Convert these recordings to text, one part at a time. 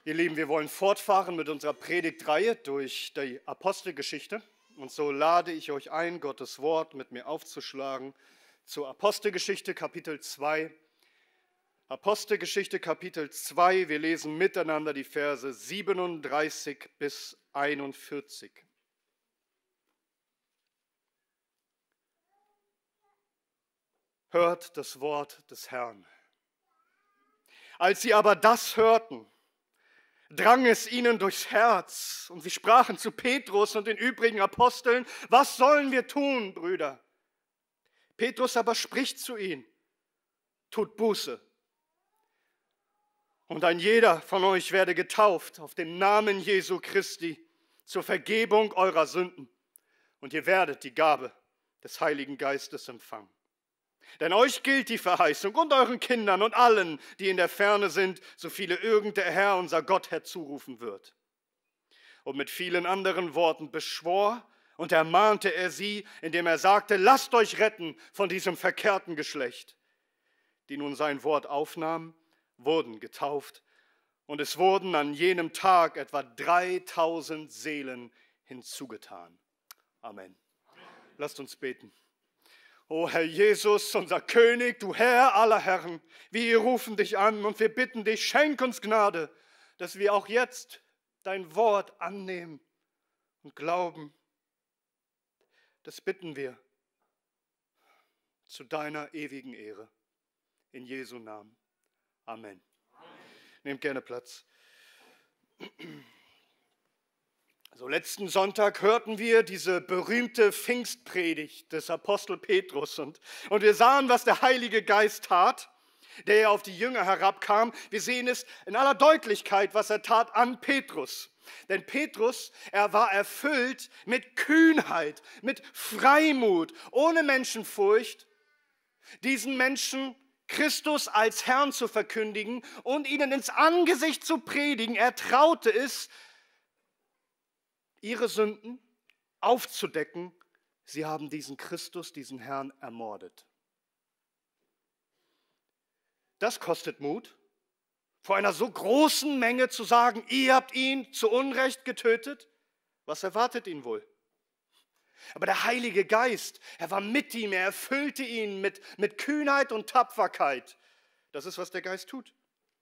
Ihr Lieben, wir wollen fortfahren mit unserer Predigtreihe durch die Apostelgeschichte. Und so lade ich euch ein, Gottes Wort mit mir aufzuschlagen zur Apostelgeschichte Kapitel 2. Apostelgeschichte Kapitel 2, wir lesen miteinander die Verse 37 bis 41. Hört das Wort des Herrn. Als sie aber das hörten, drang es ihnen durchs Herz und sie sprachen zu Petrus und den übrigen Aposteln: Was sollen wir tun, Brüder? Petrus aber spricht zu ihnen: Tut Buße. Und ein jeder von euch werde getauft auf den Namen Jesu Christi zur Vergebung eurer Sünden. Und ihr werdet die Gabe des Heiligen Geistes empfangen. Denn euch gilt die Verheißung und euren Kindern und allen, die in der Ferne sind, so viele irgend der Herr, unser Gott, herzurufen wird. Und mit vielen anderen Worten beschwor und ermahnte er sie, indem er sagte: Lasst euch retten von diesem verkehrten Geschlecht. Die nun sein Wort aufnahmen, wurden getauft, und es wurden an jenem Tag etwa 3000 Seelen hinzugetan. Amen. Lasst uns beten. O Herr Jesus, unser König, du Herr aller Herren, wir rufen dich an und wir bitten dich, schenk uns Gnade, dass wir auch jetzt dein Wort annehmen und glauben. Das bitten wir zu deiner ewigen Ehre. In Jesu Namen. Amen. Nehmt gerne Platz. So, letzten Sonntag hörten wir diese berühmte Pfingstpredigt des Apostel Petrus und wir sahen, was der Heilige Geist tat, der auf die Jünger herabkam. Wir sehen es in aller Deutlichkeit, was er tat an Petrus. Denn Petrus, er war erfüllt mit Kühnheit, mit Freimut, ohne Menschenfurcht, diesen Menschen Christus als Herrn zu verkündigen und ihnen ins Angesicht zu predigen. Er traute es, ihre Sünden aufzudecken. Sie haben diesen Christus, diesen Herrn ermordet. Das kostet Mut, vor einer so großen Menge zu sagen: Ihr habt ihn zu Unrecht getötet. Was erwartet ihn wohl? Aber der Heilige Geist, er war mit ihm, er erfüllte ihn mit Kühnheit und Tapferkeit. Das ist, was der Geist tut.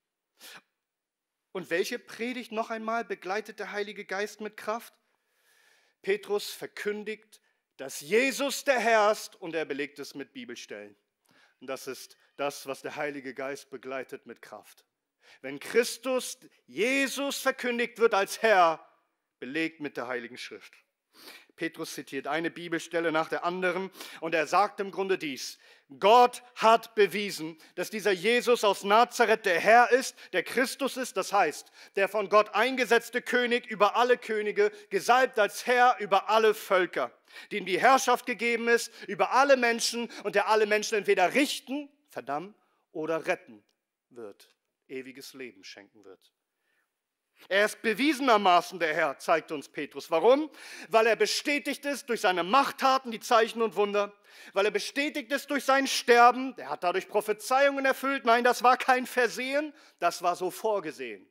Und welche Predigt noch einmal begleitet der Heilige Geist mit Kraft? Petrus verkündigt, dass Jesus der Herr ist, und er belegt es mit Bibelstellen. Und das ist das, was der Heilige Geist begleitet mit Kraft. Wenn Christus, Jesus verkündigt wird als Herr, belegt mit der Heiligen Schrift. Petrus zitiert eine Bibelstelle nach der anderen und er sagt im Grunde dies: Gott hat bewiesen, dass dieser Jesus aus Nazareth der Herr ist, der Christus ist, das heißt, der von Gott eingesetzte König über alle Könige, gesalbt als Herr über alle Völker, dem die Herrschaft gegeben ist über alle Menschen und der alle Menschen entweder richten, verdammen oder retten wird, ewiges Leben schenken wird. Er ist bewiesenermaßen der Herr, zeigt uns Petrus. Warum? Weil er bestätigt ist durch seine Machttaten, die Zeichen und Wunder, weil er bestätigt ist durch sein Sterben, er hat dadurch Prophezeiungen erfüllt. Nein, das war kein Versehen, das war so vorgesehen.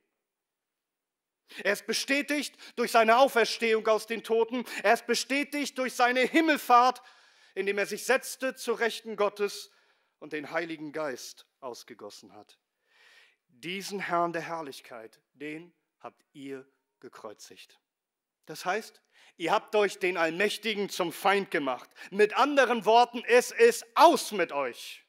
Er ist bestätigt durch seine Auferstehung aus den Toten, er ist bestätigt durch seine Himmelfahrt, indem er sich setzte zu Rechten Gottes und den Heiligen Geist ausgegossen hat. Diesen Herrn der Herrlichkeit, den habt ihr gekreuzigt. Das heißt, ihr habt euch den Allmächtigen zum Feind gemacht. Mit anderen Worten, es ist aus mit euch.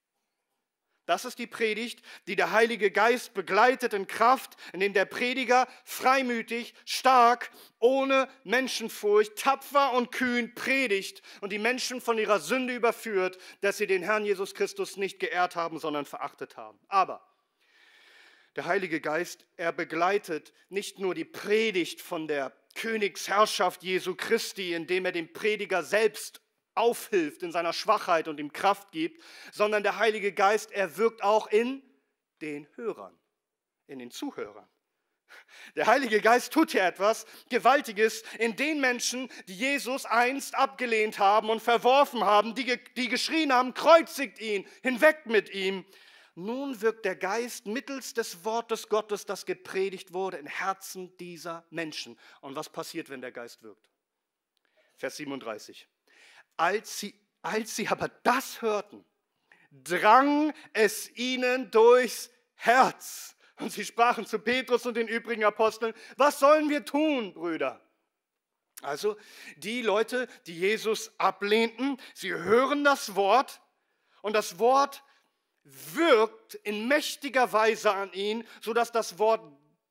Das ist die Predigt, die der Heilige Geist begleitet in Kraft, indem der Prediger freimütig, stark, ohne Menschenfurcht, tapfer und kühn predigt und die Menschen von ihrer Sünde überführt, dass sie den Herrn Jesus Christus nicht geehrt haben, sondern verachtet haben. Aber der Heilige Geist, er begleitet nicht nur die Predigt von der Königsherrschaft Jesu Christi, indem er dem Prediger selbst aufhilft in seiner Schwachheit und ihm Kraft gibt, sondern der Heilige Geist, er wirkt auch in den Hörern, in den Zuhörern. Der Heilige Geist tut hier etwas Gewaltiges in den Menschen, die Jesus einst abgelehnt haben und verworfen haben, die geschrien haben: Kreuzigt ihn, hinweg mit ihm. nun wirkt der Geist mittels des Wortes Gottes, das gepredigt wurde, in Herzen dieser Menschen. Und was passiert, wenn der Geist wirkt? Vers 37. Als sie aber das hörten, drang es ihnen durchs Herz. Und sie sprachen zu Petrus und den übrigen Aposteln: Was sollen wir tun, Brüder? Also die Leute, die Jesus ablehnten, sie hören das Wort und das Wort wirkt in mächtiger Weise an ihn, sodass das Wort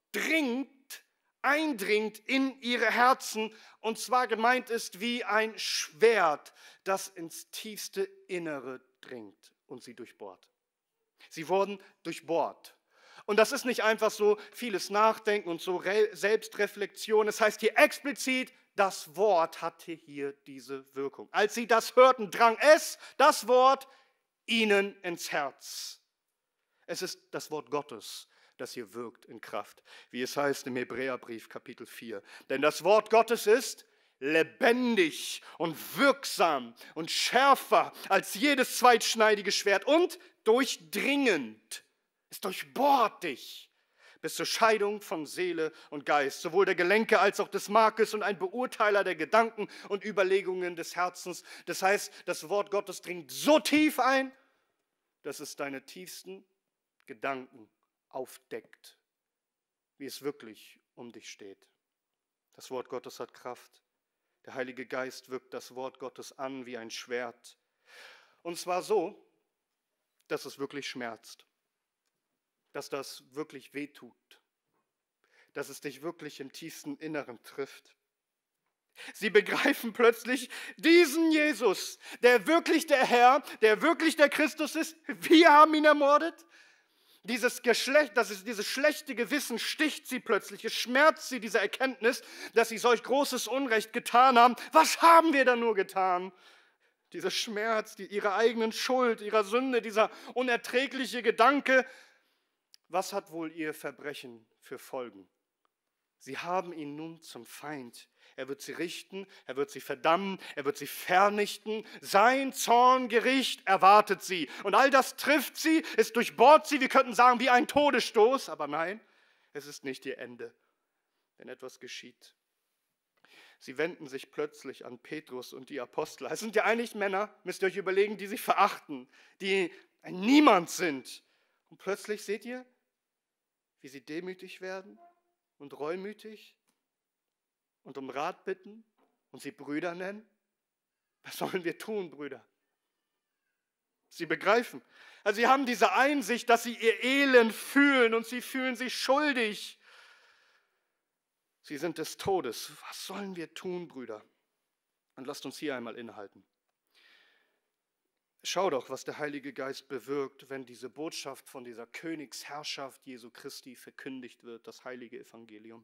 eindringt in ihre Herzen, und zwar gemeint ist wie ein Schwert, das ins tiefste Innere dringt und sie durchbohrt. Sie wurden durchbohrt. Und das ist nicht einfach so vieles Nachdenken und so Selbstreflexion. Es heißt hier explizit, das Wort hatte hier diese Wirkung. Als sie das hörten, drang es, das Wort, ihnen ins Herz. Es ist das Wort Gottes, das hier wirkt in Kraft, wie es heißt im Hebräerbrief Kapitel 4. Denn das Wort Gottes ist lebendig und wirksam und schärfer als jedes zweitschneidige Schwert und durchdringend. Es durchbohrt dich bis zur Scheidung von Seele und Geist, sowohl der Gelenke als auch des Markes, und ein Beurteiler der Gedanken und Überlegungen des Herzens. Das heißt, das Wort Gottes dringt so tief ein, dass es deine tiefsten Gedanken aufdeckt, wie es wirklich um dich steht. Das Wort Gottes hat Kraft. Der Heilige Geist wirkt das Wort Gottes an wie ein Schwert. Und zwar so, dass es wirklich schmerzt, dass das wirklich wehtut, dass es dich wirklich im tiefsten Inneren trifft. Sie begreifen plötzlich diesen Jesus, der wirklich der Herr, der wirklich der Christus ist. Wir haben ihn ermordet. Dieses schlechte Gewissen sticht sie plötzlich, es schmerzt sie, diese Erkenntnis, dass sie solch großes Unrecht getan haben. Was haben wir da nur getan? Dieser Schmerz, ihrer eigenen Schuld, ihrer Sünde, dieser unerträgliche Gedanke. Was hat wohl ihr Verbrechen für Folgen? Sie haben ihn nun zum Feind. Er wird sie richten, er wird sie verdammen, er wird sie vernichten. Sein Zorngericht erwartet sie. Und all das trifft sie, es durchbohrt sie, wir könnten sagen, wie ein Todesstoß. Aber nein, es ist nicht ihr Ende, wenn etwas geschieht. Sie wenden sich plötzlich an Petrus und die Apostel. Es sind ja eigentlich Männer, müsst ihr euch überlegen, die sich verachten, die ein Niemand sind. Und plötzlich seht ihr, wie sie demütig werden und reumütig und um Rat bitten und sie Brüder nennen. Was sollen wir tun, Brüder? Sie begreifen. Also sie haben diese Einsicht, dass sie ihr Elend fühlen und sie fühlen sich schuldig. Sie sind des Todes. Was sollen wir tun, Brüder? Und lasst uns hier einmal innehalten. Schau doch, was der Heilige Geist bewirkt, wenn diese Botschaft von dieser Königsherrschaft Jesu Christi verkündigt wird, das heilige Evangelium.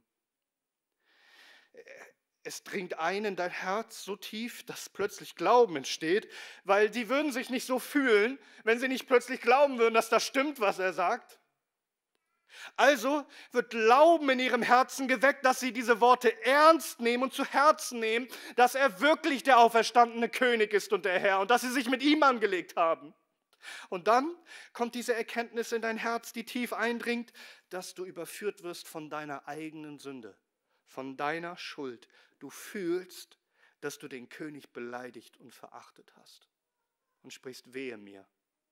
Es dringt ein in dein Herz so tief, dass plötzlich Glauben entsteht, weil die würden sich nicht so fühlen, wenn sie nicht plötzlich glauben würden, dass das stimmt, was er sagt. Also wird Glauben in ihrem Herzen geweckt, dass sie diese Worte ernst nehmen und zu Herzen nehmen, dass er wirklich der auferstandene König ist und der Herr und dass sie sich mit ihm angelegt haben. Und dann kommt diese Erkenntnis in dein Herz, die tief eindringt, dass du überführt wirst von deiner eigenen Sünde, von deiner Schuld. Du fühlst, dass du den König beleidigt und verachtet hast und sprichst: Wehe mir.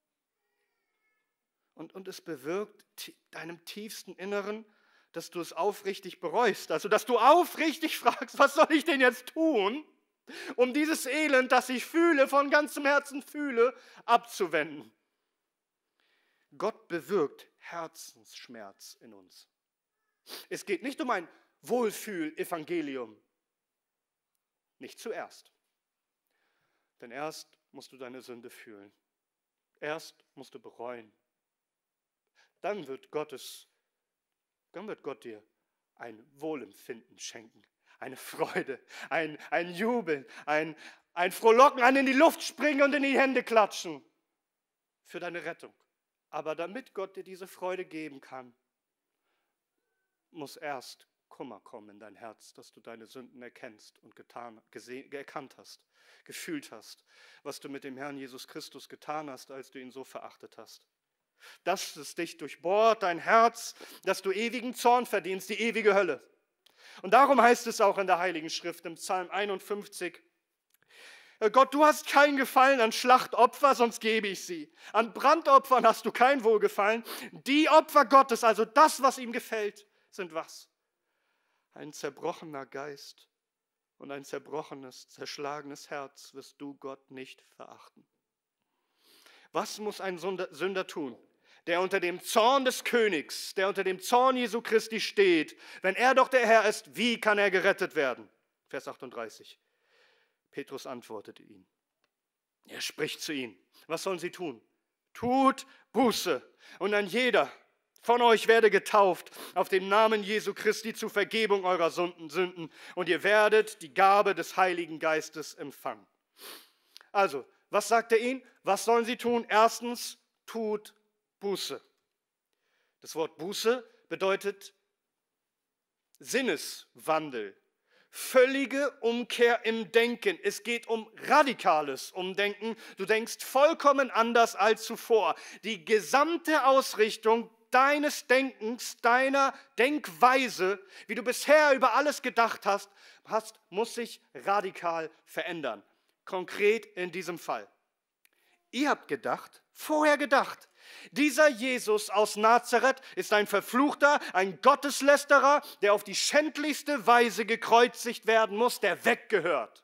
Und es bewirkt deinem tiefsten Inneren, dass du es aufrichtig bereust. Also, dass du aufrichtig fragst: Was soll ich denn jetzt tun, um dieses Elend, das ich fühle, von ganzem Herzen fühle, abzuwenden? Gott bewirkt Herzensschmerz in uns. Es geht nicht um ein Wohlfühl-Evangelium. Nicht zuerst. Denn erst musst du deine Sünde fühlen. Erst musst du bereuen. Dann wird Gott dir ein Wohlempfinden schenken, eine Freude, ein Jubeln, ein Frohlocken, ein in die Luft springen und in die Hände klatschen für deine Rettung. Aber damit Gott dir diese Freude geben kann, muss erst Kummer kommen in dein Herz, dass du deine Sünden erkennst und erkannt hast, gefühlt hast, was du mit dem Herrn Jesus Christus getan hast, als du ihn so verachtet hast. dass es dich durchbohrt, dein Herz, dass du ewigen Zorn verdienst, die ewige Hölle. Und darum heißt es auch in der Heiligen Schrift, im Psalm 51, Gott, du hast kein Gefallen an Schlachtopfer, sonst gebe ich sie. An Brandopfern hast du kein Wohlgefallen. Die Opfer Gottes, also das, was ihm gefällt, sind was? Ein zerbrochener Geist und ein zerbrochenes, zerschlagenes Herz wirst du Gott nicht verachten. Was muss ein Sünder tun, der unter dem Zorn des Königs, der unter dem Zorn Jesu Christi steht, wenn er doch der Herr ist, wie kann er gerettet werden? Vers 38. Petrus antwortete ihm. Er spricht zu ihnen. Was sollen sie tun? Tut Buße und ein jeder von euch werde getauft auf den Namen Jesu Christi zur Vergebung eurer Sünden und ihr werdet die Gabe des Heiligen Geistes empfangen. Also, was sagt er ihnen? Was sollen sie tun? Erstens, tut Buße. Das Wort Buße bedeutet Sinneswandel. Völlige Umkehr im Denken. Es geht um radikales Umdenken. Du denkst vollkommen anders als zuvor. Die gesamte Ausrichtung deines Denkens, deiner Denkweise, wie du bisher über alles gedacht hast, muss sich radikal verändern. Konkret in diesem Fall. Ihr habt vorher gedacht, dieser Jesus aus Nazareth ist ein Verfluchter, ein Gotteslästerer, der auf die schändlichste Weise gekreuzigt werden muss, der weggehört.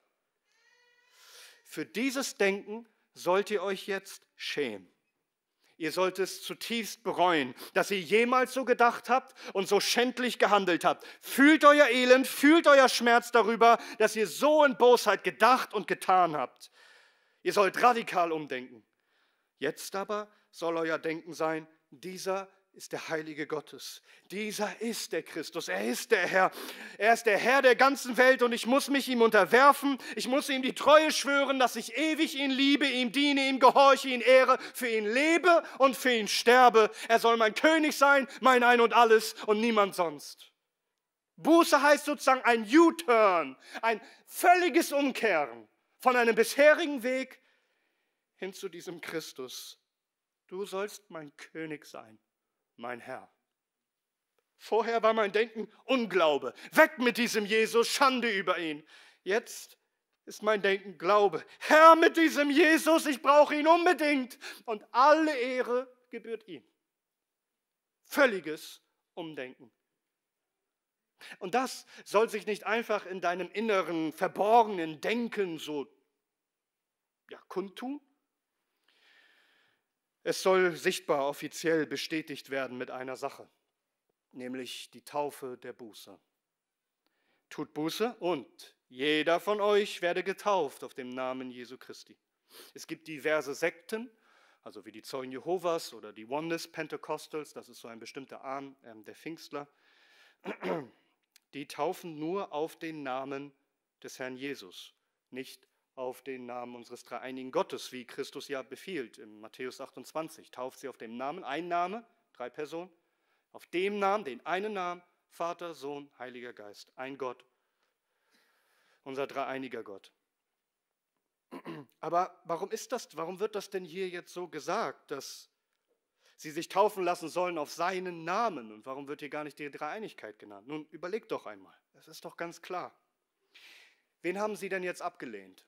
Für dieses Denken sollt ihr euch jetzt schämen. Ihr sollt es zutiefst bereuen, dass ihr jemals so gedacht habt und so schändlich gehandelt habt. Fühlt euer Elend, fühlt euer Schmerz darüber, dass ihr so in Bosheit gedacht und getan habt. Ihr sollt radikal umdenken. Jetzt aber soll euer Denken sein, dieser ist der Heilige Gottes. Dieser ist der Christus. Er ist der Herr. Er ist der Herr der ganzen Welt und ich muss mich ihm unterwerfen. Ich muss ihm die Treue schwören, dass ich ewig ihn liebe, ihm diene, ihm gehorche, ihn ehre, für ihn lebe und für ihn sterbe. Er soll mein König sein, mein Ein und Alles und niemand sonst. Buße heißt sozusagen ein U-Turn, ein völliges Umkehren von einem bisherigen Weg hin zu diesem Christus. Du sollst mein König sein, mein Herr. Vorher war mein Denken Unglaube. Weg mit diesem Jesus, Schande über ihn. Jetzt ist mein Denken Glaube. Herr mit diesem Jesus, ich brauche ihn unbedingt. Und alle Ehre gebührt ihm. Völliges Umdenken. Und das soll sich nicht einfach in deinem inneren, verborgenen Denken so kundtun. Es soll sichtbar, offiziell bestätigt werden mit einer Sache, nämlich die Taufe der Buße. Tut Buße und jeder von euch werde getauft auf dem Namen Jesu Christi. Es gibt diverse Sekten, also wie die Zeugen Jehovas oder die Oneness Pentecostals, das ist so ein bestimmter Arm der Pfingstler, die taufen nur auf den Namen des Herrn Jesus, nicht auf den Namen unseres dreieinigen Gottes, wie Christus ja befiehlt. In Matthäus 28 tauft sie auf dem Namen, ein Name, 3 Personen, auf dem Namen, den einen Namen, Vater, Sohn, Heiliger Geist, ein Gott, unser dreieiniger Gott. Aber warum wird das denn hier jetzt so gesagt, dass sie sich taufen lassen sollen auf seinen Namen? Und warum wird hier gar nicht die Dreieinigkeit genannt? Nun, überlegt doch einmal, das ist doch ganz klar. Wen haben sie denn jetzt abgelehnt?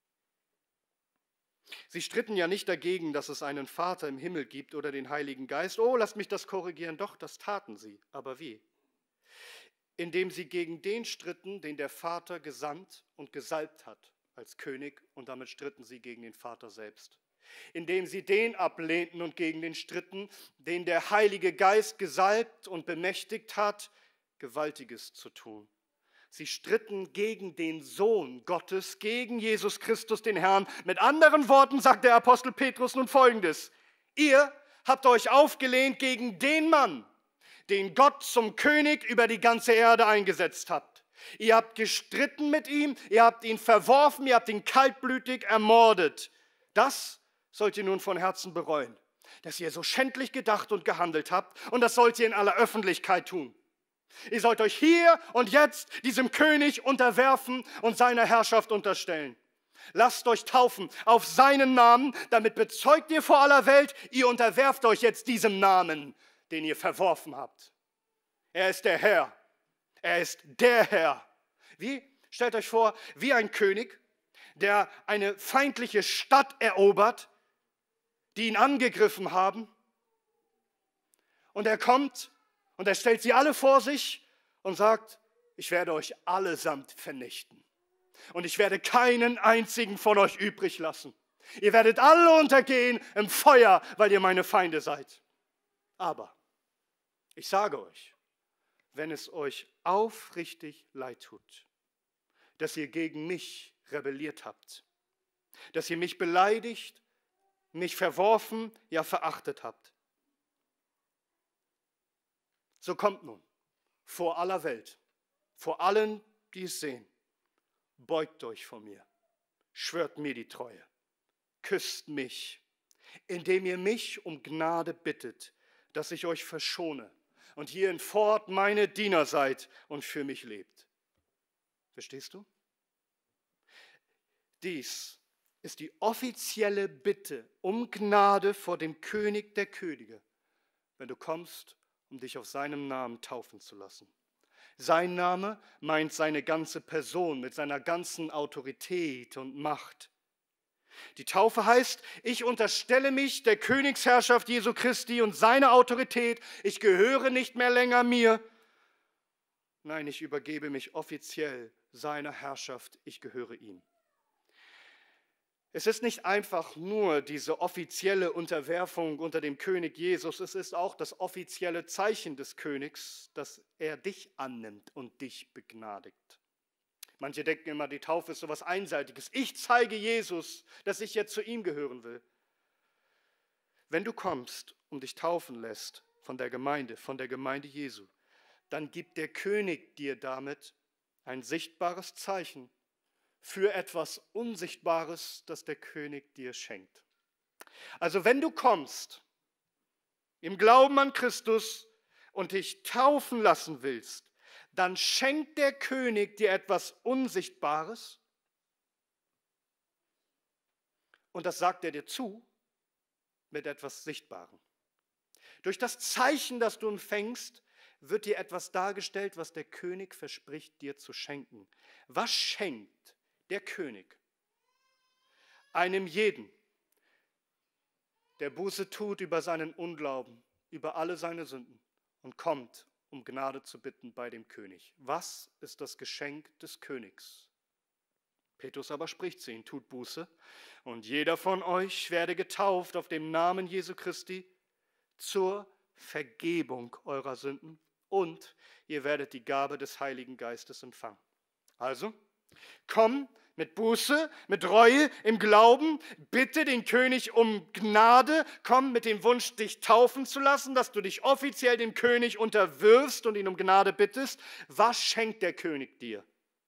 Sie stritten ja nicht dagegen, dass es einen Vater im Himmel gibt oder den Heiligen Geist. Oh, lasst mich das korrigieren. Doch, das taten sie. Aber wie? Indem sie gegen den stritten, den der Vater gesandt und gesalbt hat als König. Und damit stritten sie gegen den Vater selbst. Indem sie den ablehnten und gegen den stritten, den der Heilige Geist gesalbt und bemächtigt hat, Gewaltiges zu tun. Sie stritten gegen den Sohn Gottes, gegen Jesus Christus, den Herrn. Mit anderen Worten sagt der Apostel Petrus nun Folgendes. Ihr habt euch aufgelehnt gegen den Mann, den Gott zum König über die ganze Erde eingesetzt hat. Ihr habt gestritten mit ihm, ihr habt ihn verworfen, ihr habt ihn kaltblütig ermordet. Das sollt ihr nun von Herzen bereuen, dass ihr so schändlich gedacht und gehandelt habt, und das sollt ihr in aller Öffentlichkeit tun. Ihr sollt euch hier und jetzt diesem König unterwerfen und seiner Herrschaft unterstellen. Lasst euch taufen auf seinen Namen, damit bezeugt ihr vor aller Welt, ihr unterwerft euch jetzt diesem Namen, den ihr verworfen habt. Er ist der Herr. Er ist der Herr. Stellt euch vor, wie ein König, der eine feindliche Stadt erobert, die ihn angegriffen haben. Und er kommt und er stellt sie alle vor sich und sagt, ich werde euch allesamt vernichten. Und ich werde keinen einzigen von euch übrig lassen. Ihr werdet alle untergehen im Feuer, weil ihr meine Feinde seid. Aber ich sage euch, wenn es euch aufrichtig leid tut, dass ihr gegen mich rebelliert habt, dass ihr mich beleidigt, mich verworfen, ja verachtet habt, so kommt nun vor aller Welt, vor allen, die es sehen, beugt euch vor mir, schwört mir die Treue, küsst mich, indem ihr mich um Gnade bittet, dass ich euch verschone und hierhinfort meine Diener seid und für mich lebt. Verstehst du? Dies ist die offizielle Bitte um Gnade vor dem König der Könige, wenn du kommst, um dich auf seinem Namen taufen zu lassen. Sein Name meint seine ganze Person mit seiner ganzen Autorität und Macht. Die Taufe heißt, ich unterstelle mich der Königsherrschaft Jesu Christi und seiner Autorität. Ich gehöre nicht mehr länger mir. Nein, ich übergebe mich offiziell seiner Herrschaft. Ich gehöre ihm. Es ist nicht einfach nur diese offizielle Unterwerfung unter dem König Jesus, es ist auch das offizielle Zeichen des Königs, dass er dich annimmt und dich begnadigt. Manche denken immer, die Taufe ist so etwas Einseitiges. Ich zeige Jesus, dass ich jetzt zu ihm gehören will. Wenn du kommst und dich taufen lässt von der Gemeinde Jesu, dann gibt der König dir damit ein sichtbares Zeichen für etwas Unsichtbares, das der König dir schenkt. Also wenn du kommst, im Glauben an Christus und dich taufen lassen willst, dann schenkt der König dir etwas Unsichtbares und das sagt er dir zu mit etwas Sichtbarem. Durch das Zeichen, das du empfängst, wird dir etwas dargestellt, was der König verspricht, dir zu schenken. Was schenkt der König einem jeden, der Buße tut über seinen Unglauben, über alle seine Sünden und kommt, um Gnade zu bitten bei dem König? Was ist das Geschenk des Königs? Petrus aber spricht zu ihnen, tut Buße und jeder von euch werde getauft auf dem Namen Jesu Christi zur Vergebung eurer Sünden und ihr werdet die Gabe des Heiligen Geistes empfangen. Also, komm mit Buße, mit Reue, im Glauben, bitte den König um Gnade, komm mit dem Wunsch, dich taufen zu lassen, dass du dich offiziell dem König unterwirfst und ihn um Gnade bittest. Was schenkt der König dir?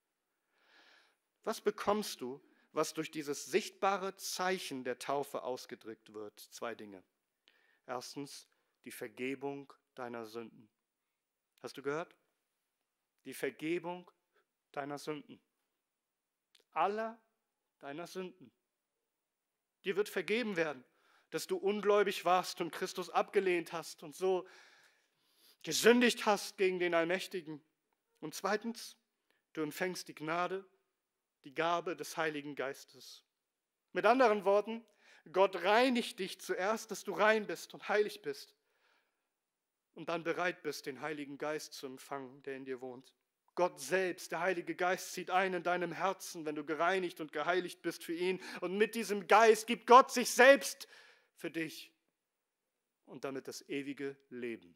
Was bekommst du, was durch dieses sichtbare Zeichen der Taufe ausgedrückt wird? 2 Dinge. Erstens, die Vergebung deiner Sünden. Hast du gehört? Die Vergebung deiner Sünden. Aller deiner Sünden. Dir wird vergeben werden, dass du ungläubig warst und Christus abgelehnt hast und so gesündigt hast gegen den Allmächtigen. Und zweitens, du empfängst die Gnade, die Gabe des Heiligen Geistes. Mit anderen Worten, Gott reinigt dich zuerst, dass du rein bist und heilig bist und dann bereit bist, den Heiligen Geist zu empfangen, der in dir wohnt. Gott selbst, der Heilige Geist, zieht ein in deinem Herzen, wenn du gereinigt und geheiligt bist für ihn. Und mit diesem Geist gibt Gott sich selbst für dich und damit das ewige Leben.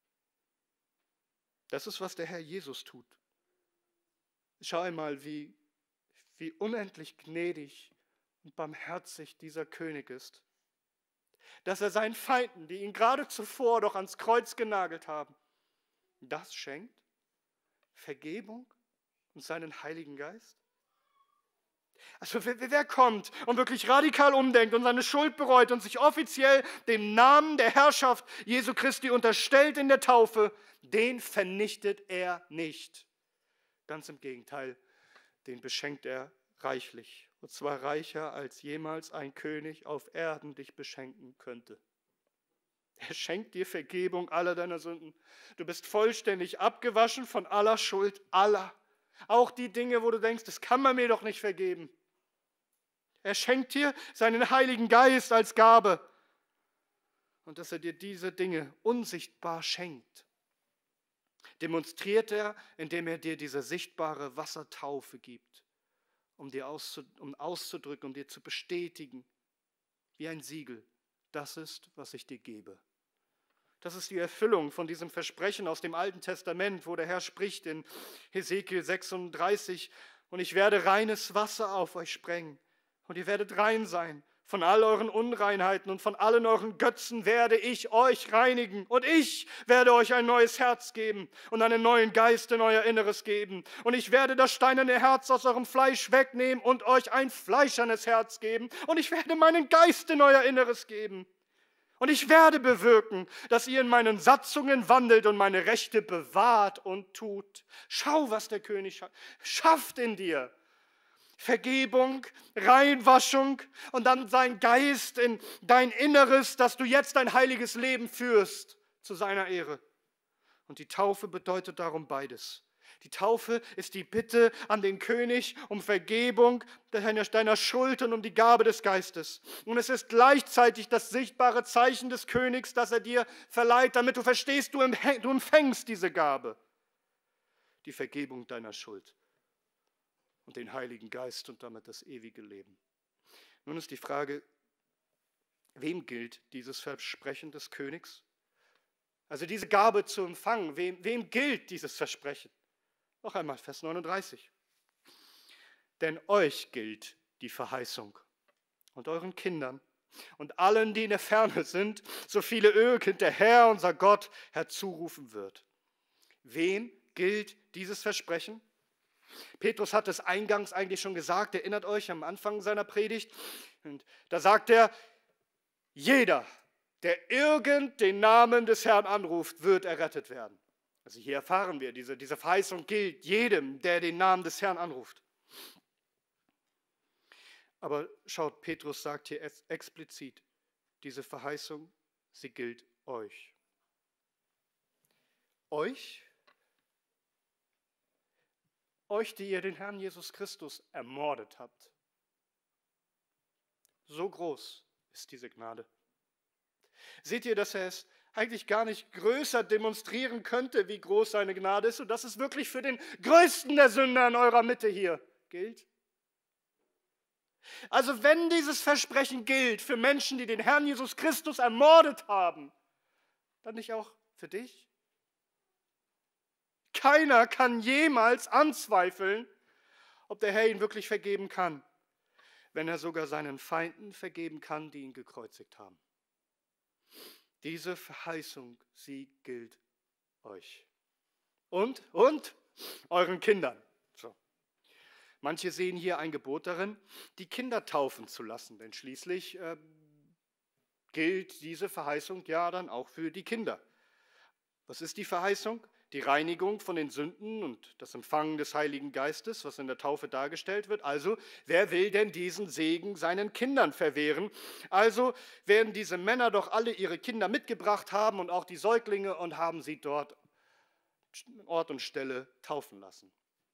Das ist, was der Herr Jesus tut. Schau einmal, wie unendlich gnädig und barmherzig dieser König ist. Dass er seinen Feinden, die ihn gerade zuvor doch ans Kreuz genagelt haben, das schenkt. Vergebung und seinen Heiligen Geist? Also wer kommt und wirklich radikal umdenkt und seine Schuld bereut und sich offiziell dem Namen der Herrschaft Jesu Christi unterstellt in der Taufe, den vernichtet er nicht. Ganz im Gegenteil, den beschenkt er reichlich und zwar reicher, als jemals ein König auf Erden dich beschenken könnte. Er schenkt dir Vergebung aller deiner Sünden. Du bist vollständig abgewaschen von aller Schuld, aller. Auch die Dinge, wo du denkst, das kann man mir doch nicht vergeben. Er schenkt dir seinen Heiligen Geist als Gabe. Und dass er dir diese Dinge unsichtbar schenkt, demonstriert er, indem er dir diese sichtbare Wassertaufe gibt, um auszudrücken, um dir zu bestätigen, wie ein Siegel. Das ist, was ich dir gebe. Das ist die Erfüllung von diesem Versprechen aus dem Alten Testament, wo der Herr spricht in Hesekiel 36, und ich werde reines Wasser auf euch sprengen und ihr werdet rein sein. Von all euren Unreinheiten und von allen euren Götzen werde ich euch reinigen. Und ich werde euch ein neues Herz geben und einen neuen Geist in euer Inneres geben. Und ich werde das steinerne Herz aus eurem Fleisch wegnehmen und euch ein fleischernes Herz geben. Und ich werde meinen Geist in euer Inneres geben. Und ich werde bewirken, dass ihr in meinen Satzungen wandelt und meine Rechte bewahrt und tut. Schau, was der König schafft in dir. Vergebung, Reinwaschung und dann sein Geist in dein Inneres, dass du jetzt ein heiliges Leben führst zu seiner Ehre. Und die Taufe bedeutet darum beides. Die Taufe ist die Bitte an den König um Vergebung deiner Schuld und um die Gabe des Geistes. Und es ist gleichzeitig das sichtbare Zeichen des Königs, das er dir verleiht, damit du verstehst, du empfängst diese Gabe. Die Vergebung deiner Schuld. Und den Heiligen Geist und damit das ewige Leben. Nun ist die Frage, wem gilt dieses Versprechen des Königs? Also diese Gabe zu empfangen, wem gilt dieses Versprechen? Noch einmal Vers 39. Denn euch gilt die Verheißung und euren Kindern und allen, die in der Ferne sind, so viele irgend der Herr, unser Gott, herzurufen wird. Wem gilt dieses Versprechen? Petrus hat es eingangs eigentlich schon gesagt, erinnert euch am Anfang seiner Predigt. Und da sagt er, jeder, der irgend den Namen des Herrn anruft, wird errettet werden. Also hier erfahren wir, diese Verheißung gilt jedem, der den Namen des Herrn anruft. Aber schaut, Petrus sagt hier explizit, diese Verheißung, sie gilt euch. Euch, die ihr den Herrn Jesus Christus ermordet habt. So groß ist diese Gnade. Seht ihr, dass er es eigentlich gar nicht größer demonstrieren könnte, wie groß seine Gnade ist und dass es wirklich für den größten der Sünder in eurer Mitte hier gilt? Also wenn dieses Versprechen gilt für Menschen, die den Herrn Jesus Christus ermordet haben, dann nicht auch für dich? Keiner kann jemals anzweifeln, ob der Herr ihn wirklich vergeben kann, wenn er sogar seinen Feinden vergeben kann, die ihn gekreuzigt haben. Diese Verheißung, sie gilt euch. Und euren Kindern. So. Manche sehen hier ein Gebot darin, die Kinder taufen zu lassen, denn schließlich gilt diese Verheißung ja dann auch für die Kinder. Was ist die Verheißung? Die Reinigung von den Sünden und das Empfangen des Heiligen Geistes, was in der Taufe dargestellt wird. Also, wer will denn diesen Segen seinen Kindern verwehren? Also werden diese Männer doch alle ihre Kinder mitgebracht haben und auch die Säuglinge und haben sie dort Ort und Stelle taufen lassen.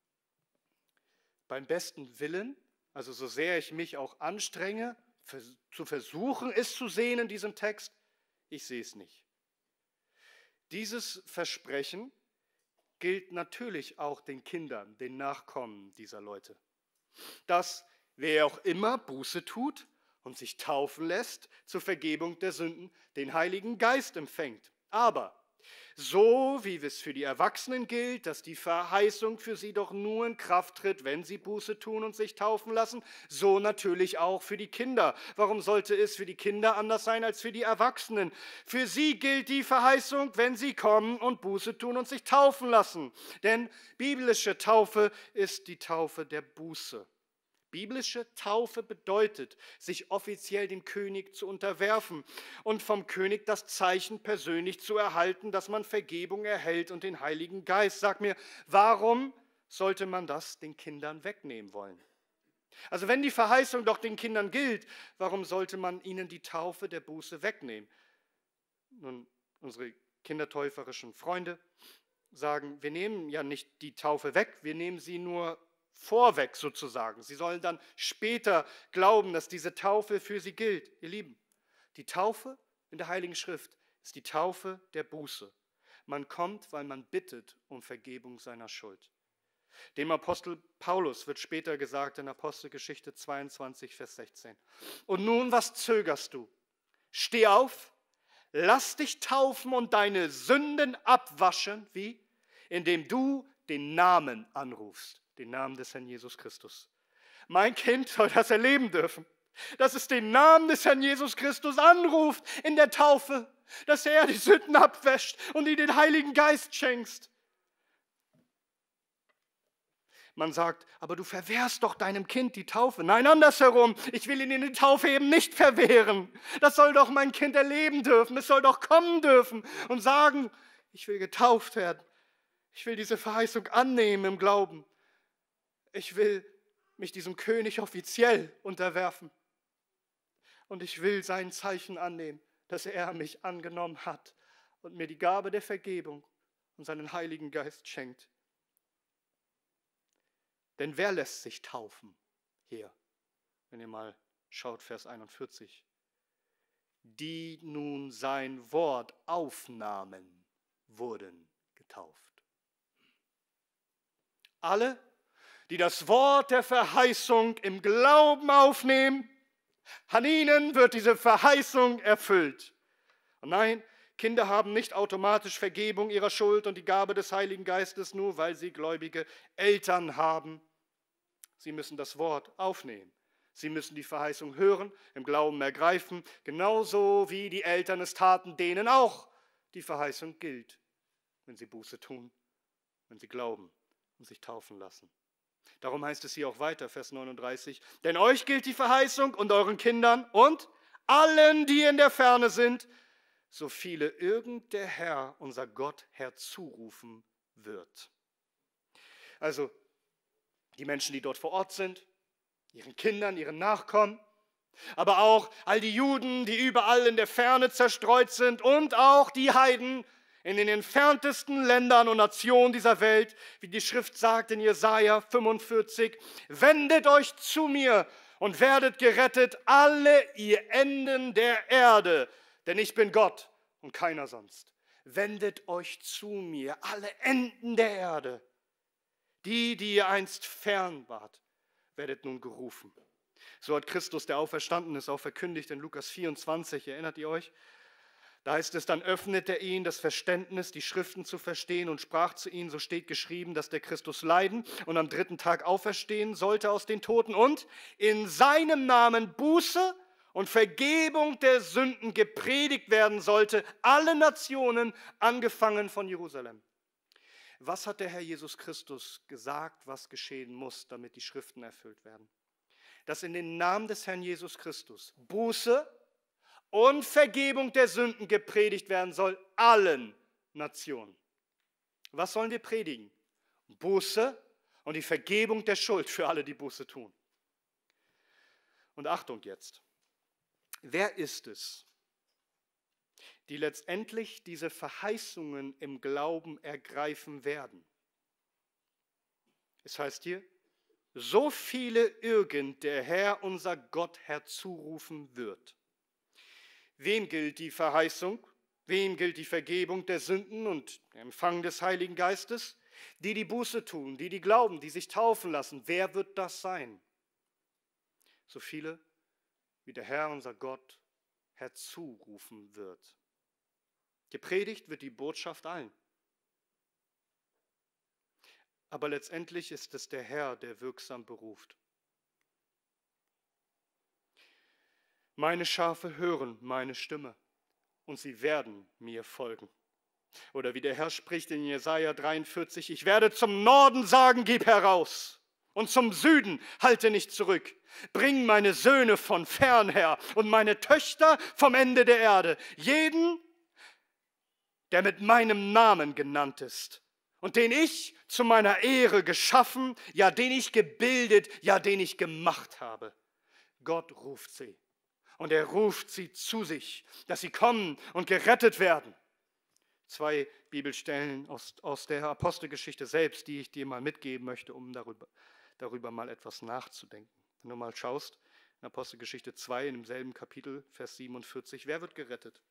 Beim besten Willen, also so sehr ich mich auch anstrenge, zu versuchen, es zu sehen in diesem Text, ich sehe es nicht. Dieses Versprechen gilt natürlich auch den Kindern, den Nachkommen dieser Leute. Dass wer auch immer Buße tut und sich taufen lässt zur Vergebung der Sünden, den Heiligen Geist empfängt. Aber so wie es für die Erwachsenen gilt, dass die Verheißung für sie doch nur in Kraft tritt, wenn sie Buße tun und sich taufen lassen, so natürlich auch für die Kinder. Warum sollte es für die Kinder anders sein als für die Erwachsenen? Für sie gilt die Verheißung, wenn sie kommen und Buße tun und sich taufen lassen. Denn biblische Taufe ist die Taufe der Buße. Biblische Taufe bedeutet, sich offiziell dem König zu unterwerfen und vom König das Zeichen persönlich zu erhalten, dass man Vergebung erhält und den Heiligen Geist. Sag mir, warum sollte man das den Kindern wegnehmen wollen? Also wenn die Verheißung doch den Kindern gilt, warum sollte man ihnen die Taufe der Buße wegnehmen? Nun, unsere kindertäuferischen Freunde sagen, wir nehmen ja nicht die Taufe weg, wir nehmen sie nur vorweg sozusagen. Sie sollen dann später glauben, dass diese Taufe für sie gilt. Ihr Lieben, die Taufe in der Heiligen Schrift ist die Taufe der Buße. Man kommt, weil man bittet um Vergebung seiner Schuld. Dem Apostel Paulus wird später gesagt in Apostelgeschichte 22, Vers 16. Und nun, was zögerst du? Steh auf, lass dich taufen und deine Sünden abwaschen. Wie? Indem du den Namen anrufst, den Namen des Herrn Jesus Christus. Mein Kind soll das erleben dürfen, dass es den Namen des Herrn Jesus Christus anruft in der Taufe, dass er die Sünden abwäscht und ihm den Heiligen Geist schenkst. Man sagt, aber du verwehrst doch deinem Kind die Taufe. Nein, andersherum. Ich will ihnen die Taufe eben nicht verwehren. Das soll doch mein Kind erleben dürfen. Es soll doch kommen dürfen und sagen, ich will getauft werden. Ich will diese Verheißung annehmen im Glauben. Ich will mich diesem König offiziell unterwerfen. Und ich will sein Zeichen annehmen, dass er mich angenommen hat und mir die Gabe der Vergebung und seinen Heiligen Geist schenkt. Denn wer lässt sich taufen? Hier, wenn ihr mal schaut, Vers 41. Die nun sein Wort aufnahmen, wurden getauft. Alle, die das Wort der Verheißung im Glauben aufnehmen, an ihnen wird diese Verheißung erfüllt. Und nein, Kinder haben nicht automatisch Vergebung ihrer Schuld und die Gabe des Heiligen Geistes, nur weil sie gläubige Eltern haben. Sie müssen das Wort aufnehmen. Sie müssen die Verheißung hören, im Glauben ergreifen, genauso wie die Eltern es taten, denen auch die Verheißung gilt, wenn sie Buße tun, wenn sie glauben und sich taufen lassen. Darum heißt es hier auch weiter, Vers 39, denn euch gilt die Verheißung und euren Kindern und allen, die in der Ferne sind, so viele irgend der Herr, unser Gott, herzurufen wird. Also die Menschen, die dort vor Ort sind, ihren Kindern, ihren Nachkommen, aber auch all die Juden, die überall in der Ferne zerstreut sind und auch die Heiden in den entferntesten Ländern und Nationen dieser Welt, wie die Schrift sagt in Jesaja 45, wendet euch zu mir und werdet gerettet, alle ihr Enden der Erde, denn ich bin Gott und keiner sonst. Wendet euch zu mir, alle Enden der Erde. Die ihr einst fern wart, werdet nun gerufen. So hat Christus, der auferstanden ist, auch verkündigt in Lukas 24, erinnert ihr euch? Da heißt es, dann öffnet er ihnen das Verständnis, die Schriften zu verstehen und sprach zu ihnen, so steht geschrieben, dass der Christus leiden und am 3. Tag auferstehen sollte aus den Toten und in seinem Namen Buße und Vergebung der Sünden gepredigt werden sollte, alle Nationen, angefangen von Jerusalem. Was hat der Herr Jesus Christus gesagt, was geschehen muss, damit die Schriften erfüllt werden? Dass in den Namen des Herrn Jesus Christus Buße und Vergebung der Sünden gepredigt werden soll, allen Nationen. Was sollen wir predigen? Buße und die Vergebung der Schuld für alle, die Buße tun. Und Achtung jetzt, wer ist es, die letztendlich diese Verheißungen im Glauben ergreifen werden? Es heißt hier, so viele irgend der Herr, unser Gott, herzurufen wird. Wem gilt die Verheißung? Wem gilt die Vergebung der Sünden und der Empfang des Heiligen Geistes? Die Buße tun, die glauben, die sich taufen lassen. Wer wird das sein? So viele, wie der Herr, unser Gott, herzurufen wird. Gepredigt wird die Botschaft allen. Aber letztendlich ist es der Herr, der wirksam beruft. Meine Schafe hören meine Stimme und sie werden mir folgen. Oder wie der Herr spricht in Jesaja 43, ich werde zum Norden sagen, gib heraus. Und zum Süden halte nicht zurück. Bring meine Söhne von fern her und meine Töchter vom Ende der Erde. Jeden, der mit meinem Namen genannt ist und den ich zu meiner Ehre geschaffen, ja, den ich gebildet, ja, den ich gemacht habe. Gott ruft sie. Und er ruft sie zu sich, dass sie kommen und gerettet werden. 2 Bibelstellen aus der Apostelgeschichte selbst, die ich dir mal mitgeben möchte, um darüber mal etwas nachzudenken. Wenn du mal schaust, in Apostelgeschichte 2, in demselben Kapitel, Vers 47, wer wird gerettet?